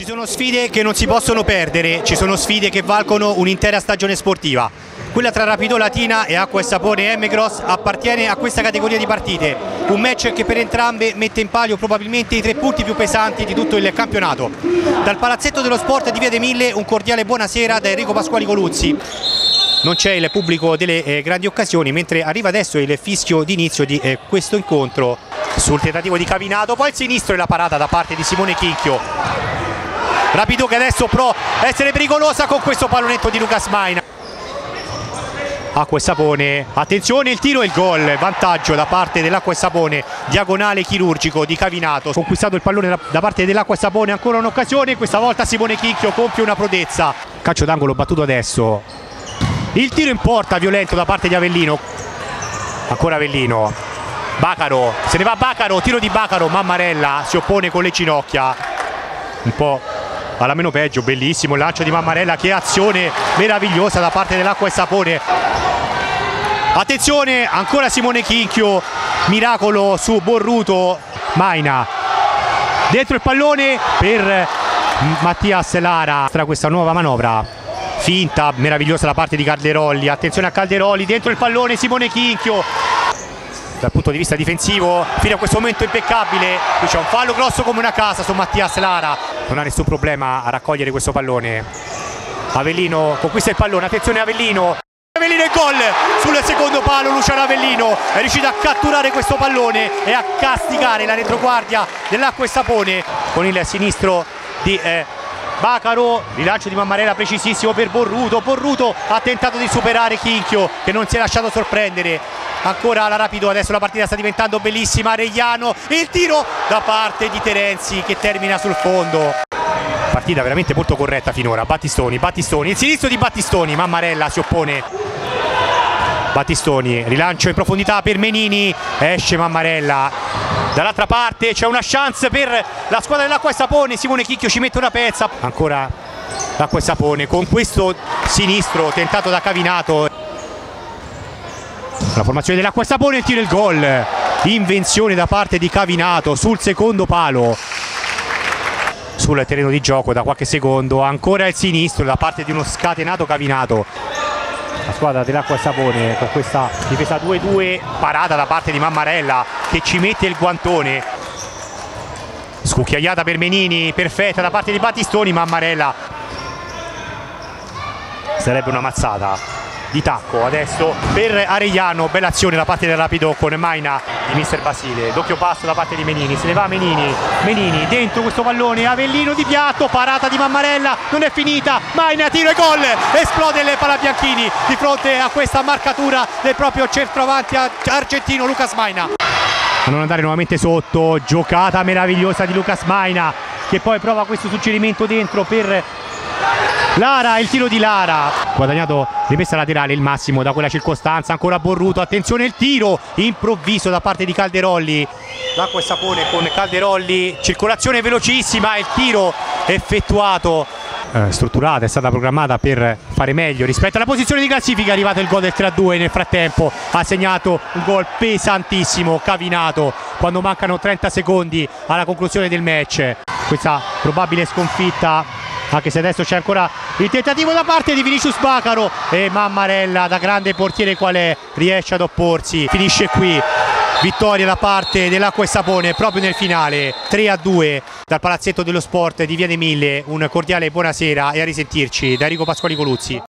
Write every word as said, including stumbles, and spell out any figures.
Ci sono sfide che non si possono perdere, ci sono sfide che valgono un'intera stagione sportiva. Quella tra Rapido Latina e Acqua e Sapone Emmecross appartiene a questa categoria di partite, un match che per entrambe mette in palio probabilmente i tre punti più pesanti di tutto il campionato. Dal Palazzetto dello Sport di Via dei Mille un cordiale buonasera da Enrico Pasquali Coluzzi. Non c'è il pubblico delle eh, grandi occasioni, mentre arriva adesso il fischio d'inizio di eh, questo incontro sul tentativo di Cavinato, poi il sinistro e la parata da parte di Simone Chinchio. Rapido che adesso può essere pericolosa con questo pallonetto di Lucas Maina. Acqua e Sapone, attenzione il tiro e il gol, vantaggio da parte dell'Acqua e Sapone, diagonale chirurgico di Cavinato, conquistato il pallone da, da parte dell'Acqua e Sapone, ancora un'occasione, questa volta Simone Chinchio compie una prodezza, calcio d'angolo battuto adesso, il tiro in porta violento da parte di Avellino, ancora Avellino, Bacaro, se ne va Bacaro, tiro di Bacaro, Mammarella si oppone con le ginocchia, un po' alla meno peggio, bellissimo il lancio di Mammarella, che azione meravigliosa da parte dell'Acqua e Sapone. Attenzione, ancora Simone Chinchio, miracolo su Borruto, Maina, dentro il pallone per Mattias Lara, tra questa nuova manovra, finta meravigliosa da parte di Calderolli, attenzione a Calderolli, dentro il pallone Simone Chinchio, dal punto di vista difensivo fino a questo momento impeccabile, qui c'è un fallo grosso come una casa su Mattias Lara, non ha nessun problema a raccogliere questo pallone, Avellino conquista il pallone, attenzione Avellino, Avellino e gol sul secondo palo, Luciano Avellino è riuscito a catturare questo pallone e a castigare la retroguardia dell'Acqua e Sapone con il sinistro di eh, Bacaro, rilancio di Mammarella precisissimo per Borruto, Borruto ha tentato di superare Chinchio che non si è lasciato sorprendere, ancora la Rapido, adesso la partita sta diventando bellissima, Regliano, il tiro da parte di Terenzi che termina sul fondo. Partita veramente molto corretta finora, Battistoni, Battistoni, il sinistro di Battistoni, Mammarella si oppone, Battistoni, rilancio in profondità per Menini, esce Mammarella, dall'altra parte c'è una chance per la squadra dell'Acqua e Sapone, Simone Chinchio ci mette una pezza, ancora l'Acqua e Sapone con questo sinistro tentato da Cavinato, la formazione dell'Acqua e Sapone, il tiro e il gol, invenzione da parte di Cavinato sul secondo palo, sul terreno di gioco da qualche secondo, ancora il sinistro da parte di uno scatenato Cavinato, la squadra dell'Acqua e Sapone con questa difesa due due, parata da parte di Mammarella che ci mette il guantone, scucchiaiata per Menini, perfetta da parte di Battistoni, Mammarella, sarebbe una mazzata di tacco adesso per Aregliano, bella azione da parte del Rapido con Maina di mister Basile, doppio passo da parte di Menini, se ne va Menini, Menini dentro questo pallone, Avellino di piatto, parata di Mammarella, non è finita, Maina tiro e gol, esplode il Palabianchini di fronte a questa marcatura del proprio centravanti argentino Lucas Maina. A non andare nuovamente sotto, giocata meravigliosa di Lucas Maina che poi prova questo suggerimento dentro per Lara, il tiro di Lara, guadagnato rimessa laterale il massimo da quella circostanza, ancora Borruto, attenzione il tiro improvviso da parte di Calderolli, l'Acqua e Sapone con Calderolli, circolazione velocissima, il tiro effettuato, eh, strutturata, è stata programmata per fare meglio rispetto alla posizione di classifica, è arrivato il gol del tre a due, nel frattempo ha segnato un gol pesantissimo Cavinato quando mancano trenta secondi alla conclusione del match, questa probabile sconfitta, anche se adesso c'è ancora il tentativo da parte di Vinicius Bacaro e Mammarella da grande portiere qual è riesce ad opporsi, finisce qui, vittoria da parte dell'Acqua e Sapone proprio nel finale, tre a due dal Palazzetto dello Sport di Via dei Mille, un cordiale buonasera e a risentirci da Enrico Pasquali Coluzzi.